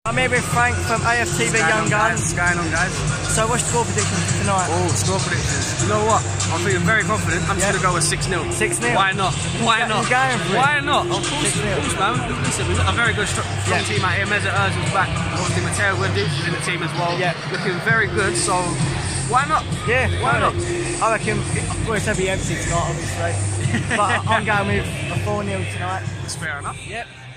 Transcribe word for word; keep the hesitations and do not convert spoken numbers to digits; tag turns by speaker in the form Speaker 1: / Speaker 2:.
Speaker 1: I'm here with Frank from A F T V Young Guns.
Speaker 2: What's going on, guys?
Speaker 1: So what's your score predictions for tonight?
Speaker 2: Oh, score predictions. You know what? I'm feeling very confident. I'm
Speaker 1: Yeah.
Speaker 2: just going to go with six nil.
Speaker 1: six nil?
Speaker 2: Why not? Why
Speaker 1: You're
Speaker 2: not?
Speaker 1: going for it?
Speaker 2: Why not? Of course,
Speaker 1: six
Speaker 2: of
Speaker 1: nil.
Speaker 2: course, man. Listen, we've got a very good, strong
Speaker 1: Yeah.
Speaker 2: team out here. Meza Ozil's back. Obviously, Matteo Wendy is in the team as well.
Speaker 1: Yeah.
Speaker 2: Looking very good, so why not?
Speaker 1: Yeah,
Speaker 2: Why not?
Speaker 1: I reckon, well, it's going to be empty tonight, obviously. But I'm going with a four nil tonight.
Speaker 2: That's fair enough.
Speaker 1: Yep.